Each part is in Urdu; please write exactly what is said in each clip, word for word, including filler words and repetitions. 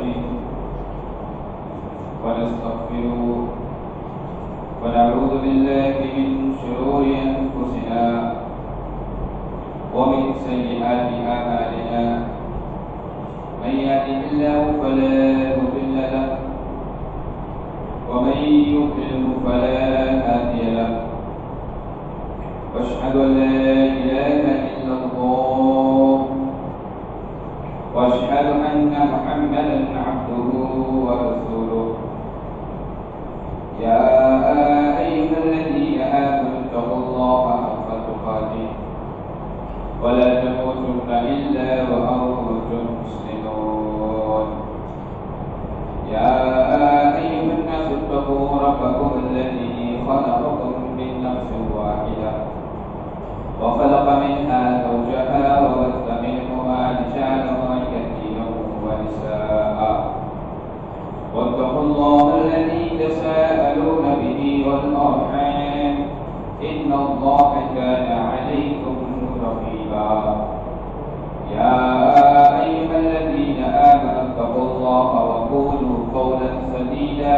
ونستعينه ونستغفره ونعوذ بالله من شرور أنفسنا ومن سيئات أعمالنا من يهده الله فلا مضل له ومن يضلل فلا هادي له واشهد ان لا اله الا الله واشهد ان محمدا عبده ورسوله يا ايها الذين امنوا اتقوا الله حق تقاته ولا تموتن الا وانتم مسلمون يا ايها الناس اتقوا ربكم الذي خلقكم من نفس واحده وخلق منها زوجها وبث منهما رجالا كثيرا ونساء واتقوا الله الذي تساءلون به والارحام ان الله كان عليكم رقيبا يا ايها الذين امنوا اتقوا الله وقولوا قولا سديدا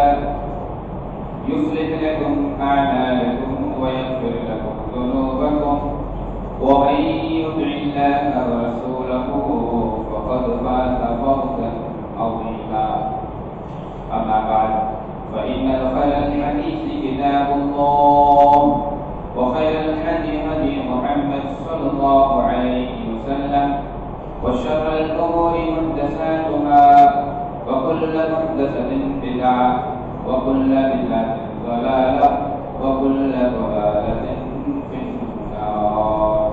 يصلح لكم اعمالكم ويغفر لكم ذنوبكم ومن يطع الله ورسوله فقد فاز فوزا عظيما اما بعد فان خير الحديث كتاب الله وخير الهدي هدي محمد صلى الله عليه وسلم وشر الامور محدثاتها وكل محدثه بدعه وكل بدعه ضلاله وكل ضلاله في النار.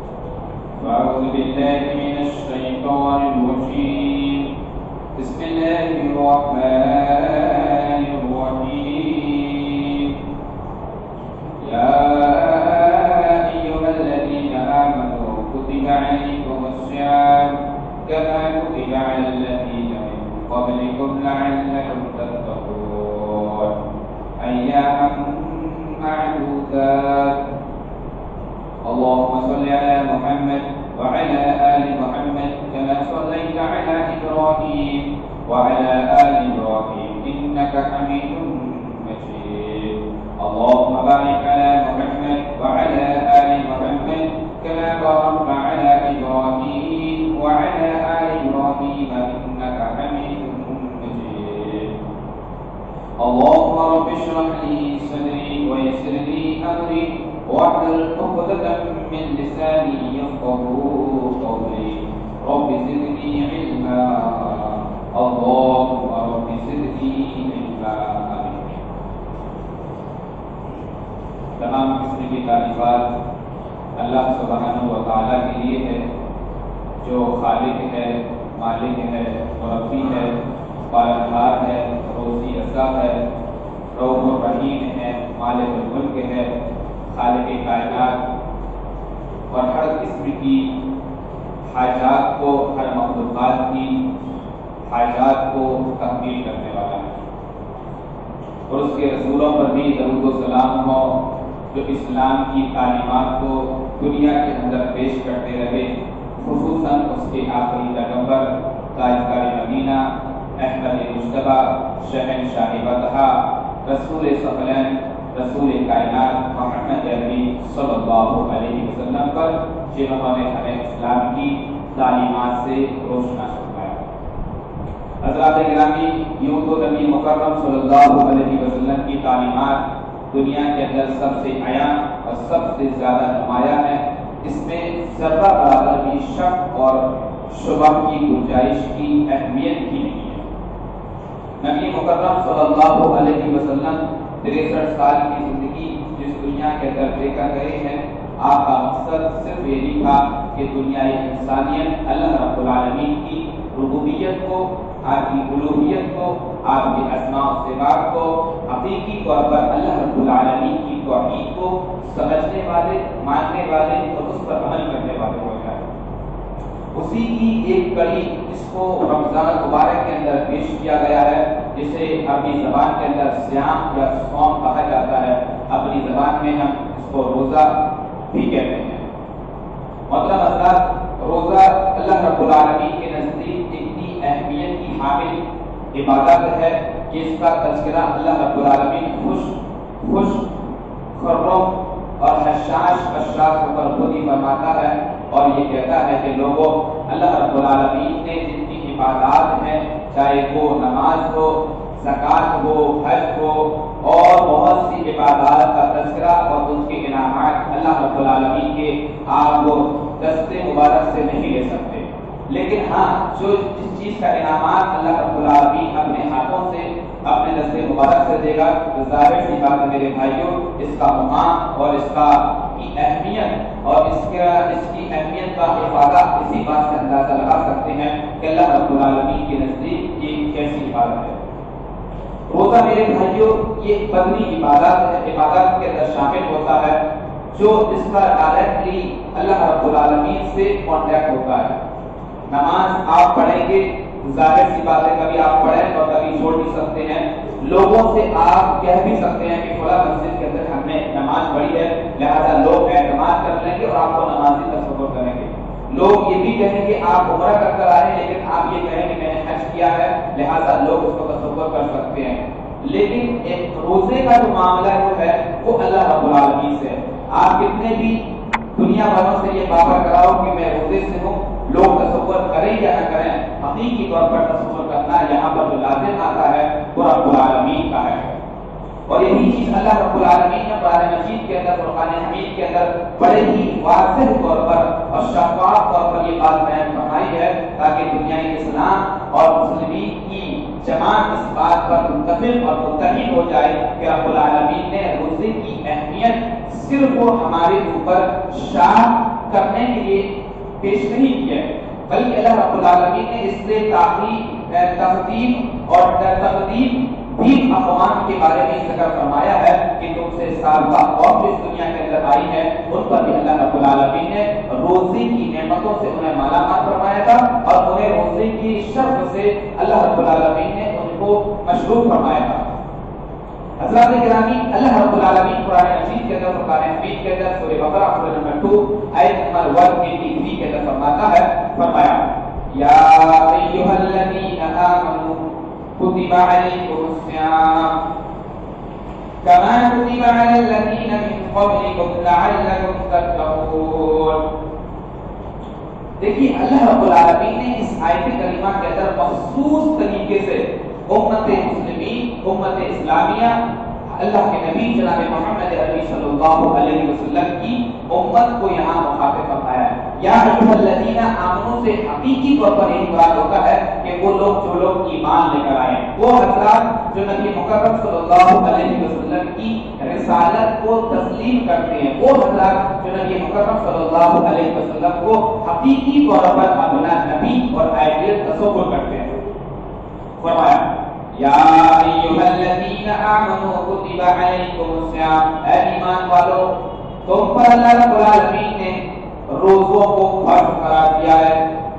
أعوذ بالله من الشيطان الرجيم. بسم الله الرحمن الرحيم. يا أيها الذين آمنوا كتب عليكم الصيام كما كتب على الذين من قبلكم لعلكم تتقون أياما معدودات. اللهم صل على محمد وعلى آل محمد كما صليت على إبراهيم وعلى آل إبراهيم إنك حميد مجيد. اللهم بارك على محمد وعلى آل محمد كما باركت على إبراهيم وعلى آل إبراهيم إنك حميد مجيد. اللهم رب اشرح لي صدري ويسر لي أمري واحلل عقدة من لساني يفقهوا قولي. رب زدني علما. اللهم رب زدني علما. تمام قسم کی تعریفات اللہ سبحانہ و تعالیٰ کے لیے ہے جو خالق ہے، مالک ہے، مربی ہے، پالنہار ہے، روزی رسا ہے، رؤوف الرحیم ہے، مالک الملک ہے، خالق کائنات اور ہر قسم کی حاجات کو، ہر مخلوقات کی حاجات کو تحمیل کرنے والا ہے. اور اس کے رسولوں پر بھی درود و سلام ہو جو اسلام کی تعلیمات کو دنیا کے اندر پیش کرتے رہے، خصوصاً اس کے آخری پیغمبر تاجدار مدینہ احمد مجتبی شہنشاہ وطہا رسول ثقلین رسول کائنات محمد عربی صلی اللہ علیہ وسلم پر جنہوں نے ہمیں اسلام کی تعلیمات سے روشنا فرمایا. حضرات گرامی، یوں تو نبی مکرم صلی اللہ علیہ وسلم کی تعلیمات دنیا کے اندر سب سے عیاں اور سب سے زیادہ نمایاں ہے. اس میں ذرہ برابر بھی شک اور شبہ کی گنجائش کی اہمیت ہی نہیں ہے. نبی مکرم صلی اللہ علیہ وسلم تریسٹھ سال کی زندگی جس دنیا کے اندر لے کر گئے ہیں، آپ کا مقصد صرف یہی تھا کہ دنیا انسانیت اللہ رب العالمین کی ربوبیت کو، آپ کی الوہیت کو، آپ کے اسماء و صفات کو حقیقی طور پر اللہ رب العالمین کی توحید کو سمجھنے والے، ماننے والے اور اس پر عمل کرنے والے ہو جائے. اسی کی ایک کڑی اس کو رمضان مبارک کے اندر پیش کیا گیا ہے، جسے عربی زبان کے اندر صیام یا صوم کہا جاتا ہے. اپنی زبان میں ہم اس کو روزہ بھی کہتے ہیں. محترم حضرات، روزہ اللہ رب العالمین کے نزدیک اتنی اہمیت کی حامل عبادت ہے کہ اس کا تذکرہ اللہ رب العالمین خوش خوش خرم اور حشاش بشاش ہو کر خود ہی فرماتا ہے اور یہ کہتا ہے کہ لوگوں اللہ رب العالمین نے جن کی عبادات ہیں چاہے وہ نماز ہو زکوٰۃ ہو حج ہو اور بہت سی عبادات کا تذکرہ اور ان کے انعامات اللہ رب العالمین کے آپ کو دستے مبارک سے نہیں لے سکتے، لیکن ہاں جو جس چیز کا انعامات اللہ رب العالمین اپنے ہاتھوں سے اپنے دستے مبارک سے دے گا تو ظاہر سی بات ہے میرے بھائیوں اس کا مقام اور اس کا کی اہمیت اور اس کا اس کی اہمیت کا افادہ اسی بات سے اندازہ لگا سکتے ہیں کہ اللہ رب العالمین کے نزدیک یہ کیسی عبادت ہے۔ روزہ میرے بھائیوں یہ بدنی عبادت ہے، عبادت کے اندر شامل ہوتا ہے جو اس کا ڈائریکٹلی اللہ رب العالمین سے کانٹیکٹ ہوتا ہے۔ نماز آپ پڑھیں گے ظاہر سی بات ہے کبھی آپ پڑھیں اور کبھی چھوڑ بھی سکتے ہیں، لوگوں سے آپ کہہ بھی سکتے ہیں کہ فلاں مسجد کے اندر ہم نے نماز پڑھی ہے لہذا لوگ اعتماد کر لیں گے اور آپ کو نمازی تصور کریں گے۔ لوگ یہ بھی کہیں گے آپ عمرہ کر کر آئے لیکن آپ یہ کہیں کہ میں نے حج کیا ہے لہذا لوگ اس کو تصور کر سکتے ہیں، لیکن ایک روزے کا جو معاملہ جو ہے وہ اللہ رب العالمین سے ہے۔ آپ کتنے بھی دنیا بھروں سے یہ بابر کراؤ کہ میں روزے سے ہوں، لوگ تصور کریں یا نہ کریں، حقیقی طور پر تصور کرنا یہاں پر جو لازم آتا ہے وہ رب العالمین کا ہے۔ اور یہی چیز اللہ رب العالمین نے قرآن مجید کے اندر قرآن حمید کے اندر بڑے ہی واضح طور پر اور شفاف طور پر یہ بات بیان فرمائی ہے تاکہ دنیائے اسلام اور مسلمین کی جماعت اس بات پر متفق اور متحد ہو جائے کہ رب العالمین نے روزے کی اہمیت صرف وہ ہمارے اوپر شاع کرنے کے لیے پیش نہیں کیا ہے بلکہ اللہ رب العالمین نے اس سے تقدیم اور تقدیم بھی اقوام کے بارے میں ذکر فرمایا ہے کہ تم سے سابقہ قوم جو اس دنیا کے اندر آئی ہے ان پر بھی اللہ رب العالمین نے روزے کی نعمتوں سے انہیں مالا مال فرمایا تھا اور انہیں روزے کی شرف سے اللہ رب العالمین نے ان کو مشروع فرمایا تھا۔ حضرات گرامی اللہ رب العالمین قرآن مجید کے اندر قرآن حمید کے اندر سورہ بقرہ سورہ نمبر دو آیت نمبر ایک سو ترانوے کے اندر فرماتا ہے فرمایا یا ایھا الذین آمنوا کتب علیکم الصیام کما کتب علی الذین من قبلکم لعلکم تتقون۔ دیکھیے اللہ رب العالمین نے اس آیت کریمہ کے اندر مخصوص طریقے سے امت مسلمین امت اسلامیہ اللہ کے نبی جناب محمد عربی صلی اللہ علیہ وسلم کی امت کو یہاں مخاطب فرمایا ہے۔ یا ایھا الذین آمنوا سے حقیقی طور پر یہ مراد ہوتا ہے کہ وہ لوگ جو لوگ ایمان لے کر آئے ہیں، وہ حضرات جو نبی مکرم صلی اللہ علیہ وسلم کی رسالت کو تسلیم کرتے ہیں، وہ حضرات جو نبی مکرم صلی اللہ علیہ وسلم کو حقیقی طور پر اپنا نبی اور آئیڈیل تصور کرتے ہیں۔ فرمایا یا ایھا الذین آمنوا کتب علیکم الصیام، اے ایمان والو تم پر اللہ رب العالمین نے روزوں کو فرض قرار دیا ہے۔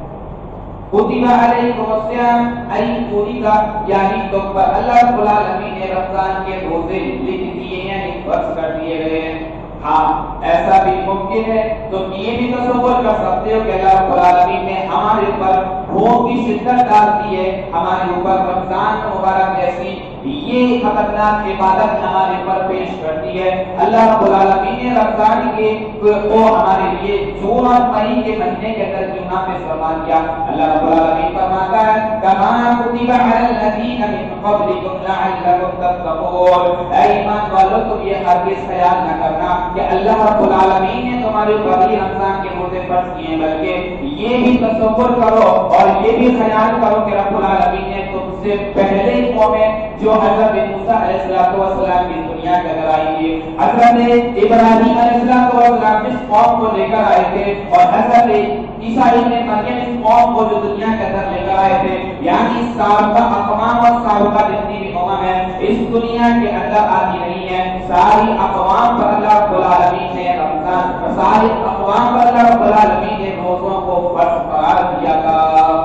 کتب علیکم الصیام ای فرض، یعنی تم پر اللہ رب العالمین نے رمضان کے روزے لکھ دیے ہیں، فرض کر دیے گئے ہیں۔ ہاں ایسا بھی ممکن ہے تم یہ بھی تصور کر سکتے ہو کہ اللہ رب العالمین نے ہمارے اوپر بھوک کی شدت ڈال دی ہے، ہمارے اوپر رمضان مبارک جیسی یہ خطرناک عبادت ہمارے اوپر پیش کرتی ہے۔ اللہ رب العالمین نے رمضان کے کو ہمارے لیے جون اور مئی کے مہینے کے اندر کیوں نہ پیش فرمان کیا؟ اللہ رب العالمین فرماتا ہے کما کتب علی الذین من قبلکم لعلکم تتقون، اے ایمان والو تم یہ ہرگز خیال نہ کرنا کہ اللہ رب العالمین نے تمہارے اوپر ہی رمضان کے روزے فرض کیے ہیں، بلکہ یہ بھی تصور کرو اور یہ بھی خیال کرو کہ رب العالمین نے تم سے پہلے قومیں جو حضرت موسیٰ علیہ السلام کی دنیا کے اندر آئی تھی، حضرت ابراہیم علیہ السلام اس قوم کو لے کر آئے تھے اور حضرت عیسیٰ ابن مریم اس قوم کو جو دنیا کے اندر لے کر آئے تھے، یعنی سابقہ اقوام اور سابقہ جتنی بھی امم ہے اس دنیا کے اندر آتی نہیں ہے، ساری اقوام پر اللہ رب العالمین نے رمضان ساری اقوام پر اللہ رب العالمین نے روزوں کو فرض قرار دیا تھا۔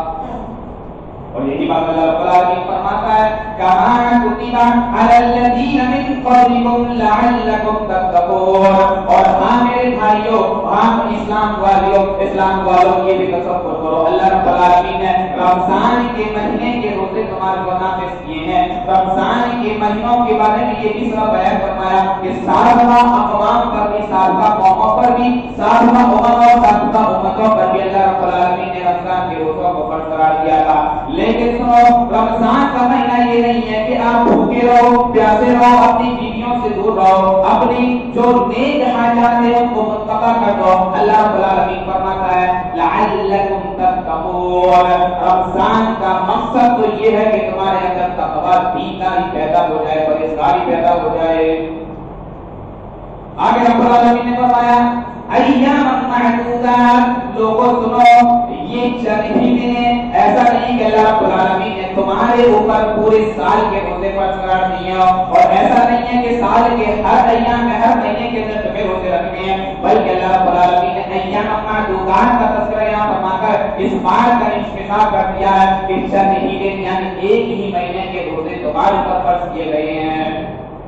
اور یہی بات اللہ رب العالمین فرماتا ہے کما کتب علی الذین من قبلکم لعلکم تتقون۔ اور ہاں میرے بھائیوں، ہاں اسلام والیوں، اسلام والوں یہ بھی تصور کرو اللہ رب العالمین نے رمضان کے مہینے کے روزے تمہارے کو نافذ کیے ہیں. رمضان کے مہینوں کے بارے میں یہ بھی سب بیان فرمایا کہ سابقہ اقوام پر بھی سابقہ قوموں پر بھی سابقہ امم اور سابقہ امتوں پر بھی اللہ رب العالمین نے رمضان کے روزوں کو فرض قرار دیا تھا. لیکن سنو رمضان کا مہینہ یہ نہیں ہے کہ آپ بھوکے رہو پیاسے رہو اپنی بیویوں سے دور رہو اپنی جو نیک حاجات ہیں ان کو منقطع کر دو. اللہ رب العالمین فرماتا ہے لعلکم تتقون. رمضان کا مقصد تو یہ ہے کہ تمہارے اندر تقوی دینداری پیدا ہو جائے پرہیزگاری پیدا ہو جائے. آگے رب العالمین نے فرمایا ایام معدودات. لوگوں سنو یہ چند ہی دن ہیں. ایسا نہیں کہ اللہ رب العالمین نے تمہارے اوپر پورے سال کے روزے فرض قرار دیے اور ایسا نہیں ہے کہ سال کے ہر ایام میں ہر مہینے کے اندر تمہیں روزے رکھنے ہیں بلکہ اللہ رب العالمین نے ایام معدودات کا تذکرہ یہاں فرما کر اس بات کا انشقاق کر دیا ہے کہ چند ہی دن یعنی ایک ہی مہینے کے روزے تمہارے اوپر فرض کیے گئے ہیں.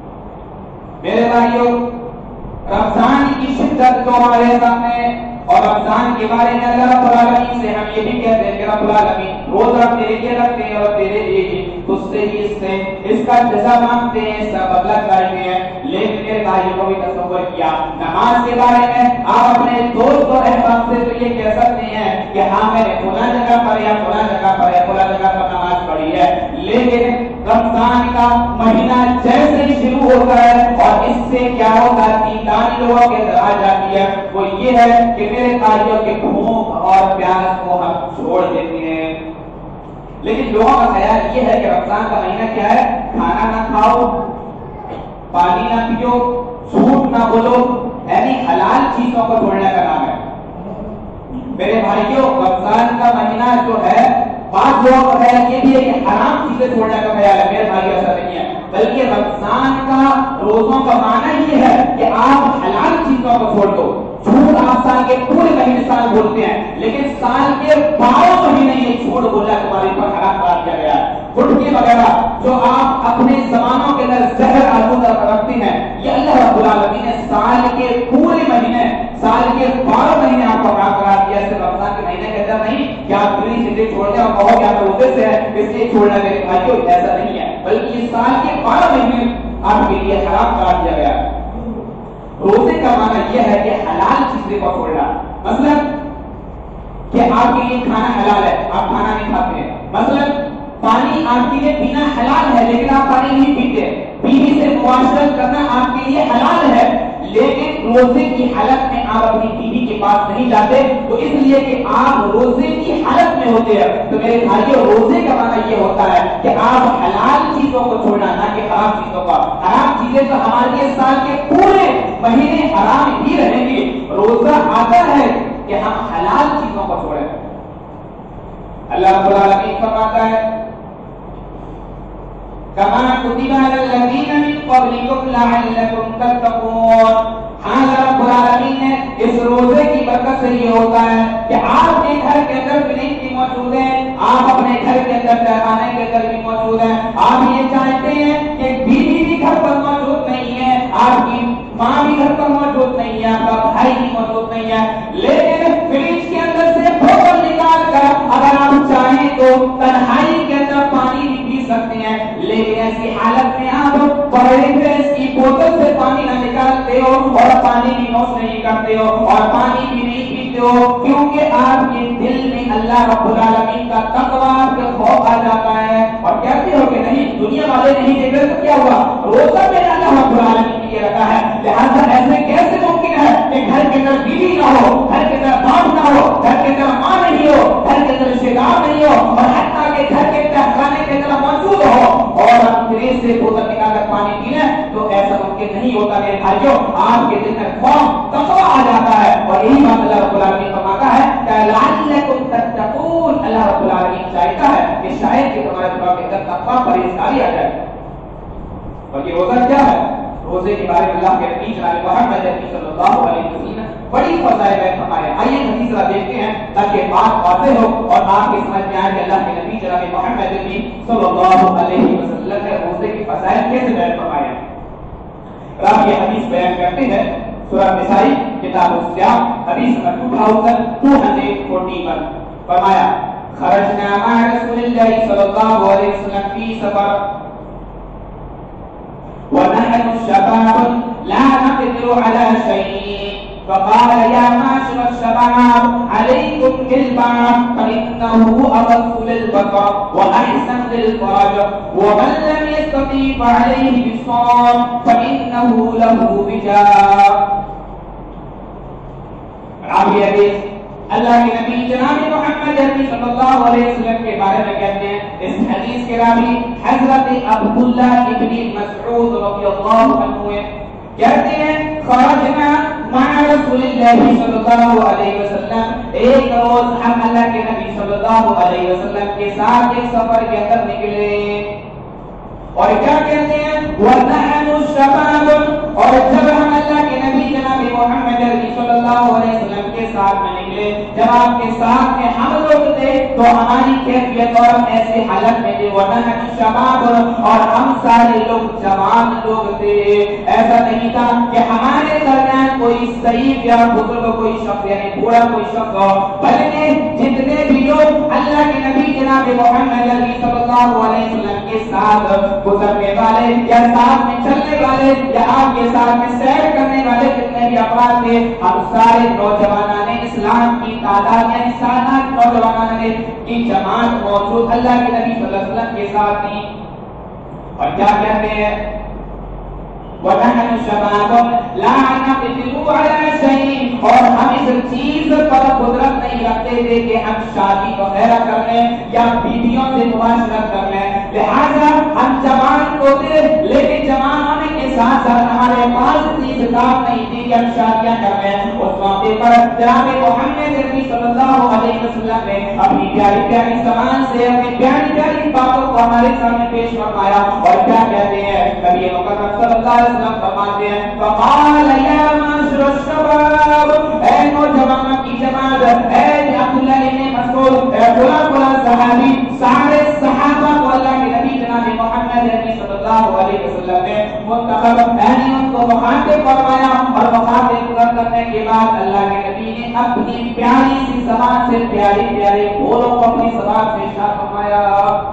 میرے بھائیوں رمضان کی شدت تو ہمارے سامنے اور رمضان کے بارے میں اللہ رب العالمین سے ہم یہ بھی کہتے ہیں کہ رب العالمین روزہ تیرے لیے رکھتے ہیں اور تیرے لیے ہی تجھ سے ہی اس سے اس کا جزا مانگتے ہیں اس کا بدلہ چاہتے ہیں. لیکن میرے بھائیوں کو بھی تصور کیا نماز کے بارے میں آپ اپنے دوست اور احباب سے تو یہ کہہ سکتے ہیں کہ ہاں میں نے فلاں جگہ پر یا فلاں جگہ پر یا فلاں جگہ پر نماز پڑھی ہے. لیکن رمضان کا مہینہ جیسے ہی شروع ہوتا ہے اور اس سے کیا ہوتا ہے دینداری لوگوں کے اندر آ جاتی ہے وہ یہ ہے کہ میرے بھائیوں کے بھوک اور پیاس کو ہم چھوڑ دیتے ہیں. لیکن لوگوں کا خیال یہ ہے کہ رمضان کا مہینہ کیا ہے کھانا نہ کھاؤ پانی نہ پیو جھوٹ نہ بولو یعنی حلال چیزوں کو چھوڑنے کا نام ہے. میرے بھائیوں رمضان کا مہینہ جو ہے بعض لوگوں کا خیال یہ بھی ہے کہ حرام چیزیں چھوڑنے کا خیال ہے. میرے بھائی ایسا نہیں ہے بلکہ رمضان کا روزوں کا معنی یہ ہے کہ آپ حلال چیزوں کو چھوڑ دو. جھوٹ آپ سال کے پورے مہینے سال بولتے ہیں لیکن سال کے بارہ مہینے یہ جھوٹ بولنا تمہارے اوپر حرام قرار دیا گیا ہے. گٹکے وغیرہ جو آپ اپنے زبانوں کے اندر زہر آلودہ رکھتے ہیں یہ اللہ رب العالمین نے سال کے پورے مہینے سال کے بارہ مہینے آپ کو حرام قرار دیا. صرف رمضان کے مہینے کے اندر نہیں کہ آپ پوری چیزیں چھوڑ دیں اور کہو کہ آپ روزے سے ہے اس لیے چھوڑنا میرے بھائیوں ایسا نہیں ہے بلکہ یہ سال کے بارہ مہینے آپ کے لیے حرام قرار دیا گیا. روزے کا معنی یہ ہے کہ حلال چیزیں کو چھوڑنا. مثلا کہ آپ کے لیے کھانا حلال ہے آپ کھانا نہیں کھاتے ہیں. مثلا پانی آپ کے لیے پینا حلال ہے لیکن آپ پانی نہیں پیتے. بیوی سے معاشرت کرنا آپ کے لیے حلال ہے لیکن روزے کی حالت میں آپ اپنی بیوی کے پاس نہیں جاتے تو اس لیے کہ آپ روزے کی حالت میں ہوتے ہیں. تو میرے بھائیوں روزے کا معنی یہ ہوتا ہے کہ آپ حلال چیزوں کو چھوڑنا نہ کہ حرام چیزوں کا. حرام چیزیں تو ہمارے لیے سال کے پورے مہینے حرام ہی رہیں گی. روزہ آتا ہے کہ ہم حلال چیزوں کو چھوڑیں. اللہ رب العالمین فرماتا ہے کما کتب علی الذین من قبلکم لعلکم تتقون. ہاں رب العالمین نے اس روزے کی برکت سے یہ ہوتا ہے کہ آپ کے گھر کے اندر فلنگ بھی موجود ہے آپ اپنے گھر کے اندر پیمانے کے اندر بھی موجود ہیں. آپ یہ چاہتے ہیں کہ بیوی بھی گھر پر موجود نہیں ہے آپ کی ماں بھی گھر پر موجود نہیں ہے آپ کا بھائی بھی موجود نہیں ہے لیکن فریج کے اندر سے بوتل نکال کر اگر آپ چاہیں تو تنہائی کے اندر پانی بھی پی سکتے ہیں. لیکن ایسی حالت میں آپ بڑے فریج کی بوتل سے پانی نہ نکالتے ہو اور پانی بھی نوش نہیں کرتے ہو اور پانی بھی نہیں پیتے ہو کیونکہ آپ کے دل میں اللہ رب العالمین کا تقویٰ کا خوف آ جاتا ہے اور کہتے ہو کہ نہیں دنیا والے نہیں دیکھ رہے تو کیا ہوا روزہ میں اللہ رب العالمین نے یہ رکھا ہے. لہذا ایسے کیسے ممکن ہے کہ گھر کے اندر بیوی نہ ہو گھر کے اندر باپ نہ ہو گھر کے اندر ماں نہیں ہو گھر کے اندر رشتے دار نہیں ہو اور حتیٰ کہ گھر کے اندر کھانے کے اندر موجود ہو اور ہم فریج سے بوتل نکال کر پانی پی لیں تو ایسا ممکن نہیں ہوتا. میرے بھائیوں آپ کے دل میں خوف تقویٰ آ جاتا ہے اور یہی بات اللہ رب العالمین فرماتا ہے کہ لعلکم تتقون. اللہ رب العالمین چاہتا ہے کہ شاید کہ تمہارے دماغ کے اندر تقویٰ پرہیزگاری آ جائے. اور یہ روزہ کیا ہے؟ روزے کے بارے میں اللہ کے نبی جناب محمد صلی اللہ علیہ وسلم نے بڑی فضائل بیان فرمائے. آئیے حدیث ذرا دیکھتے ہیں تاکہ بات واضح ہو اور آپ کی سمجھ میں آئے کہ اللہ کے نبی جناب محمد صلی اللہ علیہ وسلم نے روزے کی فضائل کیسے بیان فرمائے. آپ یہ حدیث بیان کرتے ہیں سورہ نسائی کتاب الصیام حدیث نمبر دو ہزار دو سو اکتالیس فرمایا خرجنا مع رسول اللہ صلی اللہ علیہ وسلم فی سفر ونحن شباب لا نقدر على شيء فقال يا معشر الشباب عليكم بالبعض فإنه أغض للبصر وأحسن للفرج ومن لم يستطيع فعليه بالصوم فإنه له وجاء. راوی حدیث اللہ کے نبی جناب محمد عربی صلی اللہ علیہ وسلم کے بارے میں کہتے ہیں. اس حدیث کے راوی حضرت عبداللہ ابن مسعود رضی اللہ عنہ ہیں. کہتے ہیں خرجنا مع رسول اللہ صلی اللہ علیہ وسلم, ایک روز ہم اللہ کے نبی صلی اللہ علیہ وسلم کے ساتھ ایک سفر کے اندر نکلے اور کیا کہتے ہیں وَنَحْنُ الشَّبَابُ, اور جب ہم اللہ کے نبی جناب محمد عربی صلی اللہ علیہ وسلم کے ساتھ میں نکلے, جب آپ کے ساتھ میں ہم لوگ تھے تو ہماری کیفیت اور ہم ایسے حالت میں تھے وَنَحْنُ الشَّبَابُ, اور ہم سارے لوگ جوان لوگ تھے. ایسا نہیں تھا کہ ہمارے درمیان کوئی ضعیف یا بزرگ کوئی شخص یعنی بوڑھا کوئی شخص ہو, بلکہ جتنے بھی لوگ اللہ کے نبی جناب محمد عربی صلی اللہ علیہ وسلم کے ساتھ گزرنے والے یا ساتھ میں چلنے والے یا آپ کے ساتھ میں سیر کرنے والے جتنے بھی افراد تھے, ہم سارے نوجوانان اسلام کی تعداد یعنی سات نوجوانان کی جماعت موجود اللہ کے نبی صلی اللہ علیہ وسلم کے ساتھ تھی. اور کیا کہتے ہیں وَنَحْنُ شَبَابٌ لَا نَقْدِرُ عَلَىٰ شَيْءٍ, اور ہم اس چیز پر قدرت نہیں رکھتے تھے کہ ہم شادی وغیرہ کر لیں یا بیویوں سے معاشرت کر لیں. لہذا ہم جوان کو تھے لیکن جوان ہونے کے ساتھ ساتھ ہمارے پاس اتنی استطاعت نہیں تھی کہ ہم شادیاں کر لیں. اس موقع پر جناب محمد عربی صلی اللہ علیہ وسلم نے اپنی پیاری پیاری زبان سے اپنی پیاری پیاری باتوں کو ہمارے سامنے پیش فرمایا. اور کیا کہتے ہیں نبی مکرم صلی اللہ علیہ وسلم فرماتے ہیں فقال یا معشر الشباب, اے نوجوانوں کی جماعت, اے عبداللہ ابن مسعود, اے فلاں فلاں صحابی, سارے صحابہ کو اللہ کے نبی جناب محمد عربی صلی اللہ علیہ وسلم نے منتخب یعنی ان کو مخاطب فرمایا. اور مخاطب کرنے کے بعد اللہ کے نبی نے اپنی پیاری سی زبان سے پیاری پیاری بولوں کو اپنی زبان سے ارشاد فرمایا.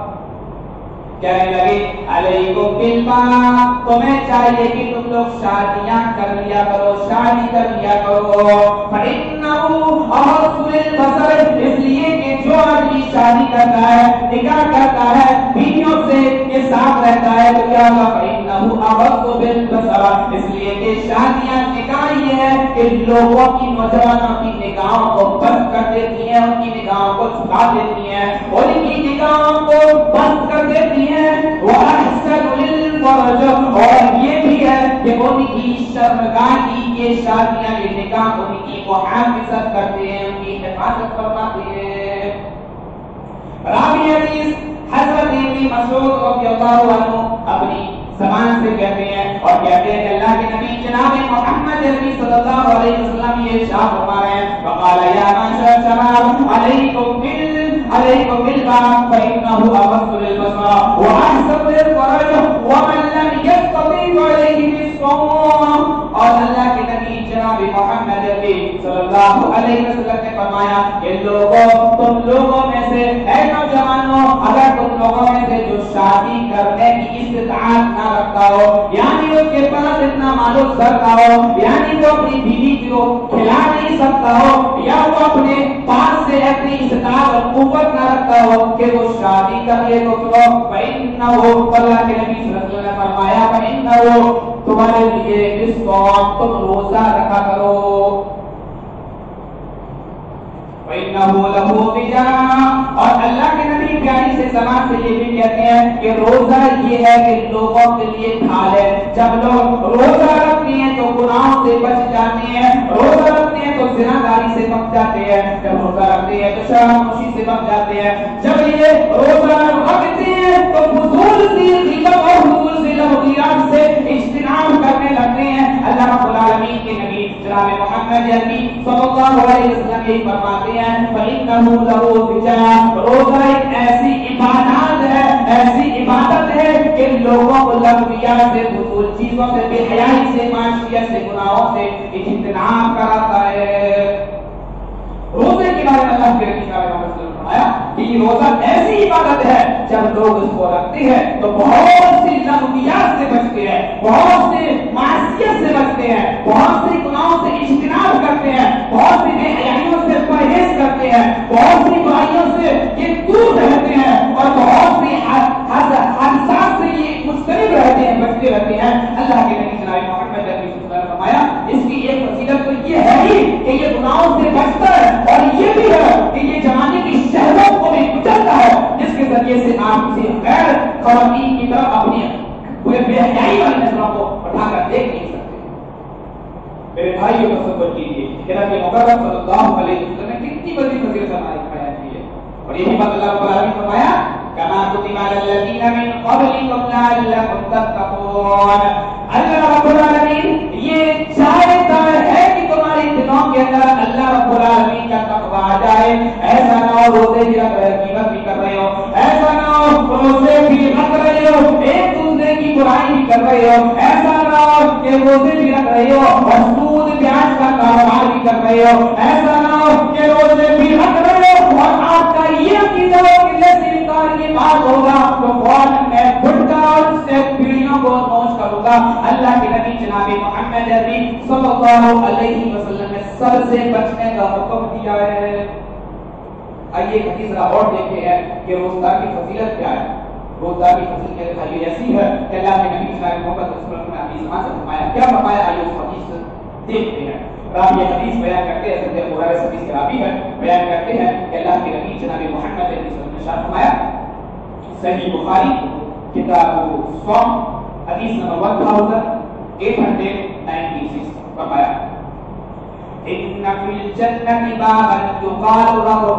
کہنے لگے علیکم بالبعض, تمہیں چاہیے کہ تم لوگ شادیاں کر لیا کرو, شادی کر لیا کرو. فإنه أغض للبصر, اس لیے کہ جو آدمی شادی کرتا ہے نکاح کرتا ہے بیویوں سے کے ساتھ رہتا ہے تو کیا ہوگا فإنه أغض بالبصر, اس لیے کہ شادیاں نکاح یہ ہے کہ لوگوں کی نوجوانوں کی نگاہوں کو بند کر دیتی ہیں, ان کی نگاہوں کو چھپا دیتی ہیں, ان کی نگاہوں کو بند کر دیتی ہیں. وَأَحْسَنُ لِلْفَرْجِ, اور یہ بھی ہے کہ ان کی شرمگاہی یہ شادیاں یہ نکاح ان کی محافظت کرتے ہیں, ان کی حفاظت فرماتے ہیں. راوی حدیث حضرت ابن مسعود رضی اللہ عنہ اپنی زبان سے کہتے ہیں اور کہتے ہیں کہ اللہ کے نبی جناب محمد عربی صلی اللہ علیہ وسلم یہ ارشاد فرما رہے ہیں فقال یا معشر الشباب علیکم بال علیکم بالبعض فإنه أغض للبصر وأحسن للفرج ومن لم يستطع فعليه بالصوم. اور اللہ کے نبی جناب محمد عربی صلی اللہ علیہ وسلم نے فرمایا کہ لوگوں تم لوگوں میں سے اے نوجوانوں, اگر تم لوگوں میں سے جو شادی کرنے کی استطاعت نہ رکھتا ہو یعنی اس کے پاس اتنا مال و زر نہ ہو, یعنی وہ اپنی بیوی کو کھلا نہیں سکتا ہو یا وہ اپنے پاس سے اپنی استطاعت اور قوت نہ رکھتا ہو کہ وہ شادی کر لے, تو فإنه اللہ کے نبی صلی اللہ علیہ وسلم نے فرمایا فإنه تمہارے لیے اس قوم تم روزہ رکھا کرو. فإنه له وجاء, اور اللہ کے نبی پیاری سے زبان سے یہ بھی کہتے ہیں کہ روزہ یہ ہے کہ لوگوں کے لیے ڈھال ہے. جب لوگ روزہ رکھتے ہیں تو گناہوں سے بچ جاتے ہیں, روزہ رکھتے ہیں تو زناکاری سے بچ جاتے ہیں, جب روزہ رکھتے ہیں تو شراب نوشی سے بچ جاتے ہیں, جب یہ روزہ رکھتے ہیں تو فضول سی غیبت اور فضول سی لغویات سے اجتناب کرنے لگتے ہیں. اللہ رب العالمین کے نبی جناب محمد عربی صلی اللہ علیہ وسلم یہ فرماتے ہیں فَإِنَّهُ لَهُ وِجَاء، روزہ ایک ایسی عبادت ہے، ایسی عبادت ہے کہ لوگوں کو لغویات سے، فضول چیزوں سے، بے حیائی سے، معاشیت سے، گناہوں سے اجتناب کراتا ہے۔ روزے کے بارے میں اللہ کے نبی صلی اللہ علیہ وسلم نے فرمایا کہ یہ روزہ ایسی عبادت ہے جب لوگ اس کو رکھتے ہیں تو بہت سی لغویات سے بچتے ہیں، بہت سے معصیت سے بچتے ہیں، بہت سی گناہوں سے اجتناب کرتے ہیں، بہت سی بے حیائیوں سے پرہیز کرتے ہیں، بہت سی برائیوں سے یہ دور رہتے ہیں اور بہت سی حادثات سے یہ مستقب رہتے ہیں، بچتے رہتے ہیں۔ اللہ کے نبی جناب محمد صلی اللہ علیہ وسلم نے فرمایا اس کی ایک فضیلت تو یہ ہے ہی کہ یہ گناہوں سے بچتا ہے، اور یہ بھی ہے کہ یہ جوانی کی شہوت کو بھی کچلتا ہے، جس کے ذریعے سے آپ کسی غیر خواتین کی طرف اپنی پورے بے حیائی والی نظروں کو اٹھا کر دیکھ نہیں سکتے۔ میرے بھائیوں تصور کیجیے کہ نبی مکرم صلی اللہ علیہ وسلم نے کتنی بڑی فضیلت بیان کی ہے، اور یہ بھی بات اللہ رب العالمین نے فرمایا کما کتب علی الذین من قبلکم لعلکم تتقون۔ اللہ رب العالمین یہ چاہتا ہے کہ تمہارے دلوں کے اندر اللہ رب العالمین کا تقوی آ جائے۔ ایسا نہ ہو روزے بھی رکھ رہے قیمت بھی کر رہے ہو، ایسا نہ ہو روزے بھی رکھ رہے ہو ایک دوسرے کی برائی بھی کر رہے ہو، ایسا نہ ہو کہ روزے بھی رکھ رہے ہو اور سود بیاج کا کاروبار بھی کر رہے ہو، ایسا نہ ہو کہ روزے بھی رکھ رہے ہو اور آپ کا یہ عقیدہ ہو کہ جیسے انکار کی بات ہوگا تو فوراً میں پھٹ کر اور اس سے پیڑیوں کو نوچ کروں گا۔ اللہ کے نبی جناب محمد عربی صلی اللہ علیہ وسلم نے سب سے بچنے کا حکم دیا ہے۔ آئیے حدیث ذرا اور دیکھتے ہیں کہ روزدار کی فضیلت کیا ہے۔ روزدار کی فضیلت خالی ایسی ہے کہ اللہ کے نبی جناب محمد صلی اللہ علیہ وسلم نے حدیث میں سے فرمایا کیا فرمایا، آئیے اس حدیث دیکھتے ہیں۔ راوی حدیث بیان کرتے ہیں، حضرت ابو ہریرہ حدیث کے راوی ہے، بیان کرتے ہیں کہ اللہ کے نبی جناب محمد صلی اللہ علیہ وسلم نے ارشاد فرمایا، صحیح بخاری کتاب الصوم حدیث نمبر ایک ہزار آٹھ سو چھیانوے فرمایا ان فی الجنۃ بابا یقال له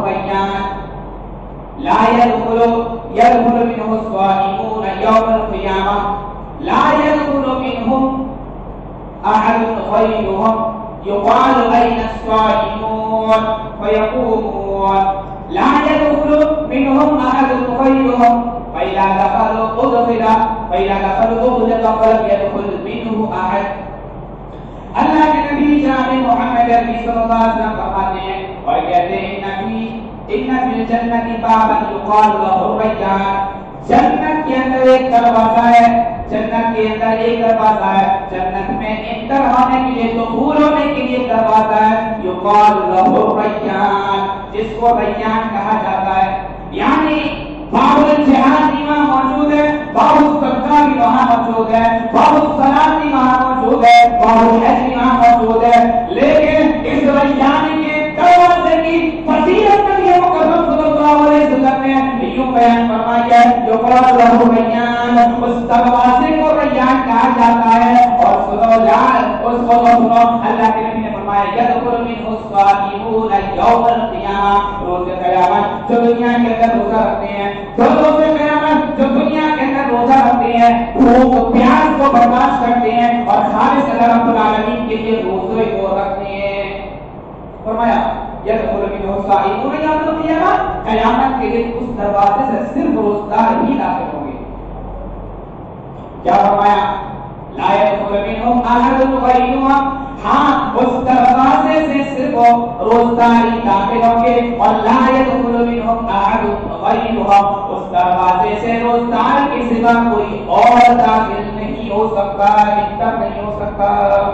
الریان لا يدخل يدخل منه الصائمون يوم القيامة لا يدخل منهم أحد غيرهم يقال أين الصائمون فيقومون لا يدخل منهم أحد غيرهم فإذا دخلوا أدخل فإذا دخلوا أدخل فلم يدخل منه أحد۔ اللہ کے نبی جناب محمد عربی صلی اللہ علیہ وسلم فرماتے ہیں اور کہتے ہیں نبی ان فی الجنۃ بابا یقال له الریان، جنت کے اندر ایک دروازہ ہے، جنت کے اندر ایک دروازہ ہے، جنت میں انٹر ہونے کے لیے دخول ہونے کے لیے دروازہ ہے، یقال له الریان، جس کو ریان کہا جاتا ہے۔ یعنی باب الجہاد بھی وہاں موجود ہے، باب الصدقہ بھی وہاں موجود ہے، باب الصلاۃ بھی وہاں موجود ہے، باب الحج بھی وہاں موجود ہے، لیکن اس ریان کے دروازے کی فضیلت نبی مکرم صلی اللہ علیہ وسلم نے یوں بیان فرمایا جو قال له ریان، اس دروازے کو ریان کہا جاتا ہے۔ اور سنو جان اس کو سنو، اللہ کے نبی نے فرمایا یدخل منه الصائمون یوم القیامہ، روز قیامت جو دنیا کے اندر روزہ رکھتے ہیں، جو روز قیامت جو دنیا کے اندر روزہ رکھتے ہیں، بھوک پیاس کو برداشت کرتے ہیں اور خالص اللہ رب العالمین کے لیے روزے کو رکھتے ہیں، فرمایا یدخل منه الصائمون یوم القیامہ، قیامت کے دن اس دروازے سے صرف روزدار ہی داخل ہوں گے۔ کیا فرمایا لا يدخل منهم احد غيرهم، ہاں اس دروازے سے صرف روزدار ہی داخل ہوں گے، اور لا يدخل منهم احد غيرهم، اس دروازے سے روزدار کے سوا کوئی اور داخل نہیں ہو سکتا، انٹر نہیں ہو سکتا۔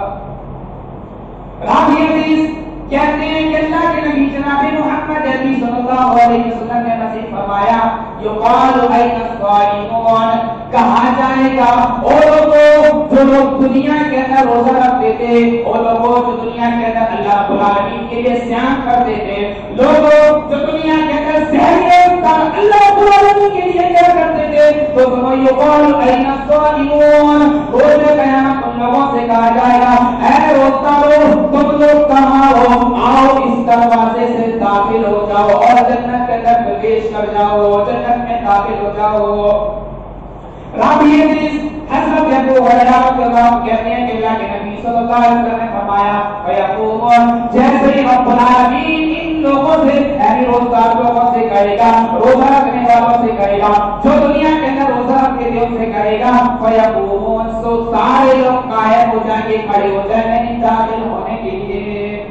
راوی حدیث کہتے ہیں کہ اللہ کے نبی جناب محمد عربی صلی اللہ علیہ وسلم نے نصیحت فرمایا یقال این الصائمون، کہا جائے گا او لوگوں جو لوگ دنیا کے اندر روزہ رکھتے تھے، او لوگوں جو دنیا کے اندر اللہ رب العالمین کے لیے صیام کرتے تھے، لوگوں جو دنیا کے اندر سحری افطار اللہ رب العالمین کے لیے کیا کرتے تھے، تو سنو یقال این الصائمون، روز قیامت ان لوگوں سے کہا جائے گا اے روزدارو تم لوگ کہاں ہو، آؤ اس دروازے سے داخل ہو جاؤ اور جنت کے اندر پرویش کر جاؤ، جنت میں داخل ہو جاؤ۔ راوی حدیث حضرت ابو ہریرہ رضی اللہ عنہ کہتے ہیں کہ اللہ کے نبی صلی اللہ علیہ وسلم نے فرمایا فیقومون جیسے ہی رب العالمین ان لوگوں سے یعنی روزدار لوگوں سے کہے گا روزہ رکھنے والوں سے کہے گا جو دنیا کے اندر روزہ رکھتے تھے ان سے کہے گا فیقومون سو سارے لوگ قائم ہو جائیں گے کھڑے ہو جائیں گے داخل ہونے کے لیے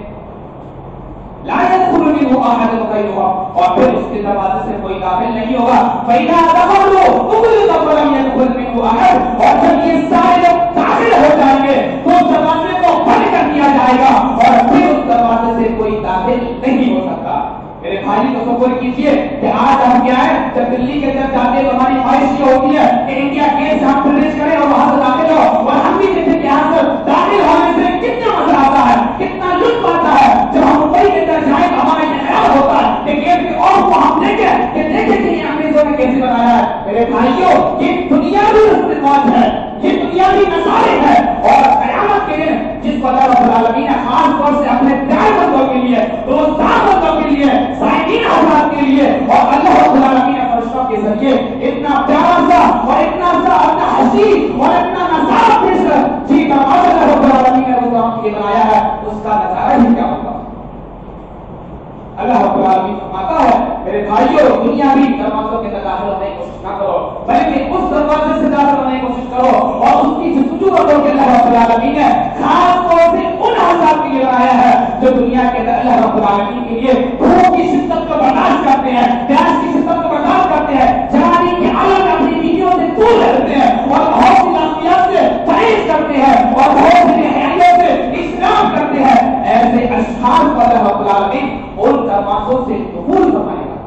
لا يدخل منه احد غيره اور پھر اس کے دروازے سے کوئی داخل نہیں ہوگا فإذا دخلوا أغلق فلم يدخل منه احد اور جب یہ سارے لوگ داخل ہو جائیں گے تو دروازے کو بند کر دیا جائے گا اور پھر اس دروازے سے کوئی داخل نہیں ہو سکتا میرے بھائی کو تصور کیجئے کہ آج ہم کیا ہے جب دلی کے اندر جاتے ہیں تو ہماری خواہش یہ ہوتی ہے کہ انڈیا گیٹ سے ہم پرچیز کریں اور وہاں سے داخل ہو اور ہم بھی کہتے ہیں کہ یہاں سے داخل ہونے سے کتنا مزہ آتا ہے کتنا لطف آتا ہے جب ہم ممبئی کے اندر جائیں تو ہمارا یہ خیال ہوتا ہے کہ گیٹ کے اور کو ہم دیکھیں کہ دیکھیں کہ یہ انگریزوں نے کیسے بنایا ہے میرے بھائیوں یہ دنیا بھی رسم ہے یہ دنیا بھی نظارے ہے اور قیامت کے دن جس کو اللہ رب العالمین نے خاص طور سے اپنے پیارے بندوں کے لیے روزدار بندوں کے لیے سائنین حضرات کے لیے اور اللہ رب العالمین نے فرشتوں کے ذریعے اتنا پیارا سا اور اتنا سا اتنا حسین اور اتنا نظارہ پیش کر جی دروازہ اللہ رب العالمین نے روزہ کے بنایا ہے اس کا نظارہ ہی کیا ہوگا اللہ رب العالمین فرماتا ہے میرے بھائیوں دنیا بھی دروازوں کے داخل ہونے کی کوشش نہ کرو بلکہ اس دروازے سے داخل ہونے کی کوشش کرو اور اس کی جستجو کرو کہ اللہ رب العالمین نے خاص طور سے ان حضرات کے لیے بنایا ہے جو دنیا کے اندر اللہ رب العالمین کے لیے بھوک کی شدت کو برداشت کرتے ہیں پیاس کی شدت کو برداشت کرتے ہیں جوانی کی حالت اپنی بیویوں سے دور رہتے ہیں اور بہت سی معصیت سے پرہیز کرتے ہیں اور بہت سی حیاں سے اجتناب کرتے ہیں ایسے اشخاص کو اللہ رب العالمین ان دروازوں سے قبول فرمائے گا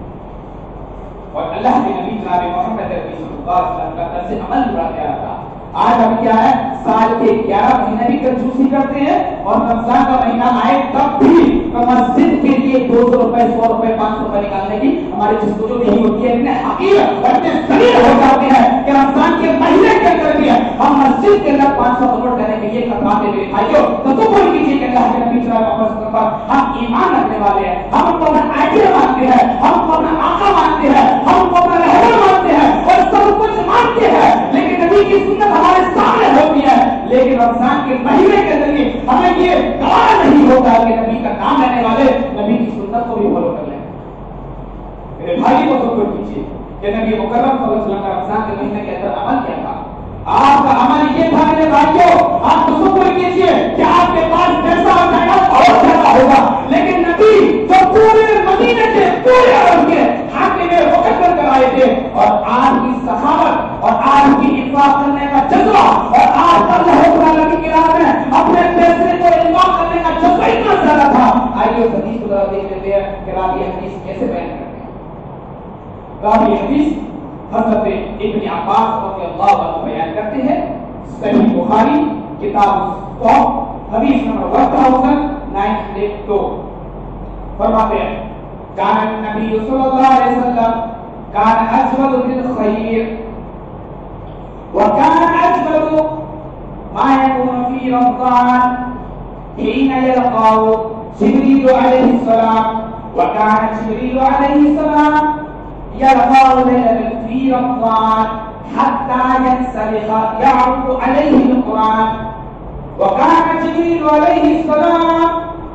اور اللہ کے نبی جناب محمد صلی اللہ علیہ وسلم کا طرز عمل برا کیا تھا آج ہم کیا ہے سال کے گیارہ مہینے بھی کنجوسی کرتے ہیں اور رمضان کا مہینہ آئے تب بھی مسجد کے لیے دو سو روپے سو روپے پانچ سو روپے نکالنے کی ہماری جستجو نہیں ہوتی ہے اتنے حقیر اور اتنے ذلیل ہو جاتے ہیں کہ رمضان کے مہینے کے اندر بھی ہم مسجد کے اندر پانچ سو کروڑ دینے کے لیے کتراتے میرے بھائیوں تو تو کوئی کیجیے کہ اللہ کے نبی صلی اللہ علیہ وسلم پر ہم ایمان رکھنے والے ہیں ہم کو اپنا آئیڈیا مانتے ہیں ہم کو اپنا آقا مانتے ہیں ہم کو اپنا رہبر مانتے ہیں اور سب کچھ مانتے ہیں لیکن نبی کی سنت ہمارے سامنے ہوتی ہے لیکن رمضان کے مہینے کے ذریعے ہمیں یہ گوارا نہیں ہوتا کہ نبی کا نام لینے والے نبی کی سنت کو بھی فالو کر لیں میرے بھائی کو تصور کیجیے کہ نبی مکرم صلی اللہ علیہ وسلم کا رمضان کے مہینے کے اندر عمل کیا تھا آپ کا عمل یہ تھا میرے بھائیوں آپ تصور کیجیے کہ آپ کے پاس پیسہ آ جائے گا اور زیادہ ہوگا لیکن نبی جو پورے مدینے کے پورے عرب کے حاکم مقدر کرائے تھے اور آپ کی سخاوت اور آپ کی انفاق کرنے کا جذبہ اور آپ اللہ رب العالمین کی راہ میں اپنے پیسے کو انفاق کرنے کا جذبہ اتنا زیادہ تھا آئیے اس حدیث کو ذرا دیکھ لیتے ہیں کہ راوی حدیث کیسے بیان کرتے ہیں راوی حدیث حضرت ابن عباس رضی اللہ عنہ بیان کرتے ہیں صحیح بخاری کتاب الصوم حدیث نمبر ایک ہزار نو سو دو فرماتے ہیں کان النبی صلی اللہ علیہ وسلم کان اجود بالخیر وكان اجود ما يكون في رمضان حين يلقاه جبريل عليه السلام وكان جبريل عليه السلام يلقاه ليلة في رمضان حتى ينسلخ يعرض عليه القرآن وكان جبريل عليه السلام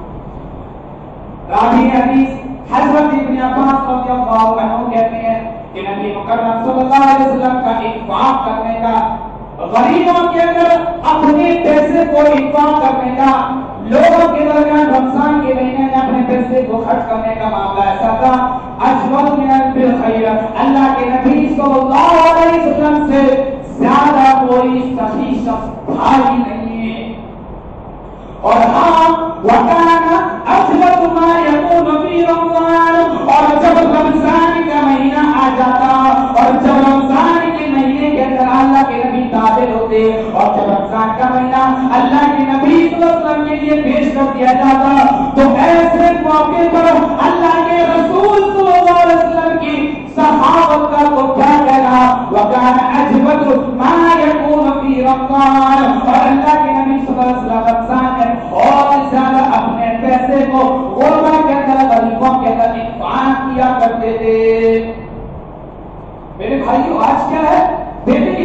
راوی حدیث حضرت ابن عباس رضی اللہ عنہ کہتے ہیں کہ نبی مکرم صلی اللہ علیہ وسلم کا انفاق کرنے کا غریبوں کے اندر اپنے پیسے کو انفاق کرنے کا لوگوں کے درمیان رمضان کے مہینے میں اپنے پیسے کو خرچ کرنے کا معاملہ ایسا تھا اجود من بالخیر اللہ کے نبی صلی اللہ علیہ وسلم سے زیادہ کوئی سخی شخص تھا ہی نہیں ہے اور ہاں وکان اجود ما یکون فی رمضان اور جب رمضان کا مہینہ آ جاتا اور جب رمضان کے مہینے کے اندر اللہ کے نبی داخل ہوتے اور جب رمضان کا مہینہ اللہ کے نبی صلی اللہ علیہ وسلم کے لیے پیش کر دیا جاتا تو ایسے موقع پر اللہ کے رسول صلی اللہ علیہ وسلم کی صحابت کا تو کیا کہنا وکان اجود ما یکون فی رمضان اور اللہ کے نبی صلی اللہ علیہ وسلم رمضان میں اور زیادہ اپنے پیسے کو غربا کے اندر غریبوں کے اندر انفاق کیا کرتے تھے میرے بھائیو آج کیا ہے بیٹے کی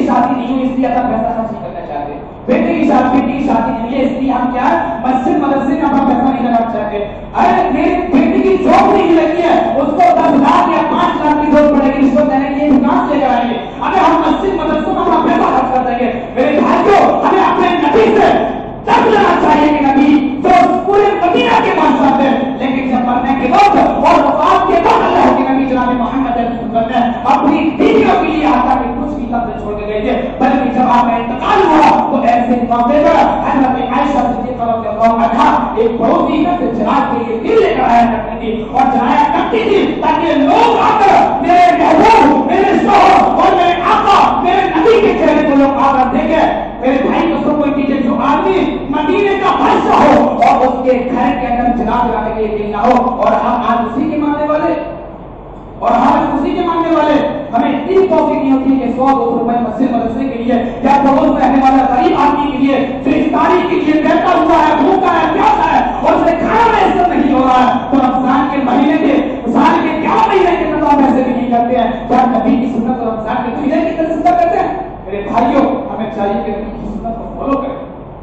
شادی نہیں ہوئی اس لیے اللہ پیسہ خرچ نہیں کرنا چاہتے، بیٹے کی شادی بیٹی کی شادی نہیں ہے اس لیے ہم کیا مسجد مدرسے میں اپنا پیسہ نہیں لگانا چاہتے، ارے میری بیٹی کی جاب نہیں لگی ہے اس کو دس لاکھ یا پانچ لاکھ کی ضرورت پڑے گی رشوت دینے کی دکان سے لے کر آئیں گے، اگر ہم مسجد مدرسوں میں اپنا پیسہ خرچ کر دیں گے۔ میرے بھائیوں ہمیں اپنے نبی سے تب لینا چاہیے کہ نبی جو پورے مدینہ کے بادشاہ تھے لیکن جب مرنے کے وقت اور وفات کے بعد اللہ کے نبی جناب محمد صلی اللہ علیہ وسلم نے اپنی بیویوں کے لیے آتا کہ کچھ بھی لفظ چھوڑ کے گئے تھے، بلکہ جب آپ کا انتقال ہوا تو ایسے موقع پر حضرت عائشہ صدیقہ رضی اللہ عنہا ایک بہت ہی نفس جناب کے لیے دل لے کر آیا کرتی تھی اور جلایا کرتی تھی تاکہ لوگ آ کر میرے محبوب میرے شوہر اور میرے آقا میرے نبی کے چہرے کو لوگ آ کر دیکھیں۔ میرے بھائی دوستوں کو کیجیے جو آدمی مدینے کا بادشاہ ہو اور اس کے گھر کے اندر جناب جلانے کے لیے نہ ہو اور ہم آج اسی کے ماننے والے اور ہم اسی کے ماننے والے ہمیں اتنی توفیق نہیں ہوتی کہ سو دو سو روپئے مسجد مدرسے کے لیے یا پڑوس میں رہنے والا غریب آدمی کے لیے جو افطاری کے لیے بیٹھا ہوا ہے بھوکا ہے پیاسا ہے اور اسے کھانا میسر نہیں ہو رہا ہے تو رمضان کے مہینے کے سال کے کیا مہینے کے اندر ہم ایسے بھی نہیں کرتے ہیں کیا نبی کی سنت اور رمضان کے مہینے کی طرح سنت کرتے ہیں؟ میرے بھائیوں ہمیں چاہیے کہ نبی کی سنت کو فالو کریں۔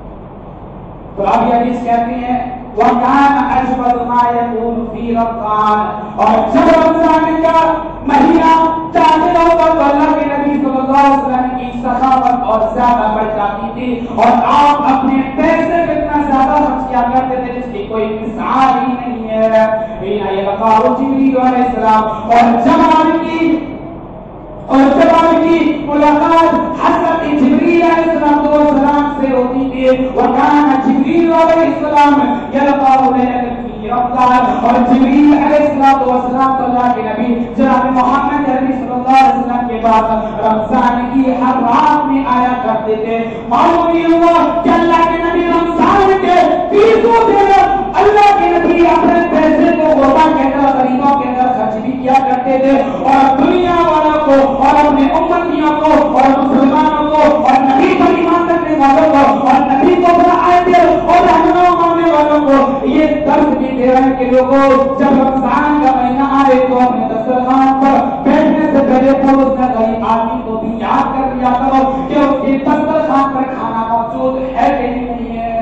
تو آپ یہ حدیث کہتی ہیں وَكَانَ أَجْوَدُ مَا يَكُونُ فِي رَمَضَانَ، اور جب رمضان کا مہینہ داخل ہوتا تو اللہ کے نبی صلی اللہ علیہ وسلم کی سخاوت اور زیادہ بڑھ جاتی تھی اور آپ اپنے پیسے میں اتنا زیادہ خرچ کیا کرتے تھے جس کی کوئی مثال ہی نہیں ہے۔ حين يلقاه جبريل علیہ السلام، اور جب آپ کی اور جب آپ کی ملاقات حضرت جبریل علیہ السلام سے ہوتی تھی وَكَانَ جبریل علیہ السلام يَلْقَاهُ لَيْلَةً فِي رَمَضَانَ، اور جبریل علیہ السلام تو اللہ کے نبی جناب محمد عربی صلی اللہ علیہ وسلم کے بعد رمضان کی ہر رات میں آیا کرتے تھے۔ معلوم یہ ہوا کہ اللہ کے نبی رمضان کے تیسوں دن اللہ کے نبی اپنے پیسے کو غربا کے اندر غریبوں کے اندر خرچ بھی کیا کرتے تھے اور دنیا والوں کو اور اپنے امتیوں کو اور مسلمانوں کو اور نبی پر ایمان رکھنے والوں کو اور نبی کو بڑا آئے اور رہنما ماننے والوں کو یہ درس بھی دے رہے کہ لوگوں جب رمضان کا مہینہ آئے تو اپنے دسترخوان پر بیٹھنے سے پہلے پڑوس میں غریب آدمی کو بھی یاد کر لیا کرو کہ اس کے دسترخوان پر کھانا موجود ہے کہ نہیں ہے۔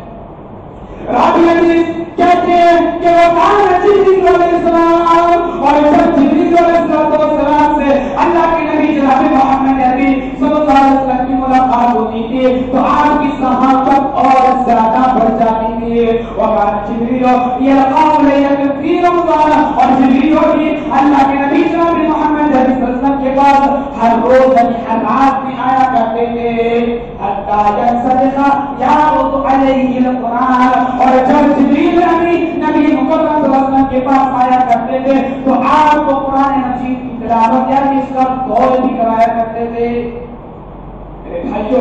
راوی حدیث کہتے ہیں کہ وہ کان جبریل علیہ السلام، اور جب جبریل علیہ السلام سے اللہ کے نبی جناب محمد عربی صلی اللہ علیہ وسلم کی ملاقات ہوتی تھی تو آپ کی صحابت اور زیادہ بڑھ جاتی تھی۔ وکان جبریل یلقاہ لیلۃ فی رمضان، اور جبریل بھی اللہ کے نبی جناب محمد عربی صلی اللہ علیہ وسلم کے پاس ہر روز ہر رات میں آیا کرتے تھے حتی ینسلخ یعرض علیہ القرآن، اور جب جبریل نبی نبی مکرم صلی اللہ علیہ وسلم کے پاس آیا کرتے تھے تو آپ کو قرآن مجید کی تلاوت یعنی اس کا دور بھی کرایا کرتے تھے۔ میرے بھائیوں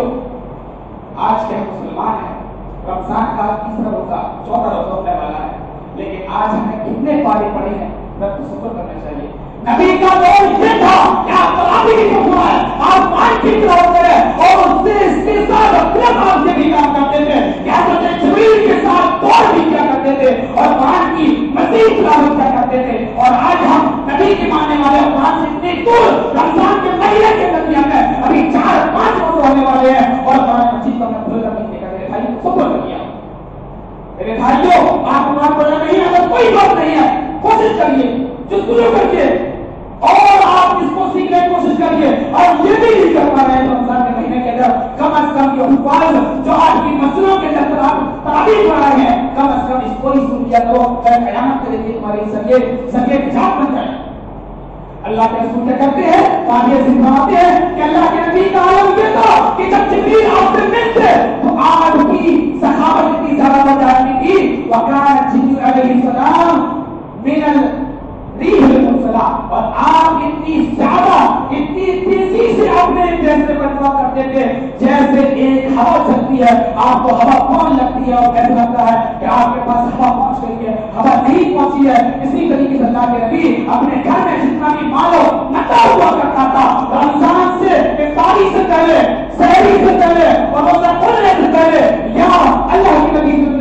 آج کے مسلمان ہیں، رمضان کا تیسرا روزہ چوتھا روزہ ہونے والا ہے، لیکن آج ہمیں کتنے پارے پڑے ہیں رب کو شکر کرنا چاہیے۔ نبی کا دور یہ تھا کہ آپ تراویح کی خطبہ ہے آپ پانچ کی تلاوت کریں اور اس سے اس کے ساتھ اپنے کام سے بھی کام کرتے تھے کہ حضرت جبریل کے ساتھ دور بھی کیا کرتے تھے اور قرآن کی مزید تلاوت کیا کرتے تھے۔ اور آج ہم نبی کے ماننے والے قرآن سے اتنے دور رمضان کے مہینے کے درمیان میں ابھی چار پانچ روز ہونے والے ہیں اور قرآن مجید کو ہم بھول کر نہیں کرتے۔ بھائی شکر کریے میرے بھائیوں، آپ قرآن پڑھنا نہیں ہے تو کوئی بات نہیں ہے، کوشش کریے جو شروع کریے اور آپ اس کو سیکھنے کی کوشش کریے اور یہ بھی نہیں کر پا رہے ہیں رمضان کے مہینے کے اندر کم از کم یہ الفاظ جو آج کی مسئلوں کے اندر آپ تعریف کر رہے ہیں کم از کم اس کو ہی سن لیا کرو کہ قیامت کے دن تمہاری سگے سگے جان بن جائے۔ اللہ کے رسول کیا کرتے ہیں آگے سکھاتے ہیں کہ اللہ کے نبی کا عالم یہ تھا کہ جب جبریل آپ سے ملتے تو آج کی صحابت اتنی زیادہ بڑھ جاتی تھی وکان جبریل علیہ السلام من ریح المرسلہ، اور آپ اتنی زیادہ اتنی تیزی سے اپنے جیسے بتوا کرتے تھے جیسے ایک ہوا چلتی ہے آپ کو ہوا کون لگتی ہے اور ایسا لگتا ہے کہ آپ کے پاس ہوا پہنچ گئی ہے، ہوا نہیں پہنچی ہے۔ اسی طریقے سے اللہ کے نبی اپنے گھر میں جتنا بھی مالو نتا ہوا کرتا تھا رمضان سے افطاری سے پہلے سحری سے پہلے اور روزہ کھولنے سے پہلے یا اللہ کے نبی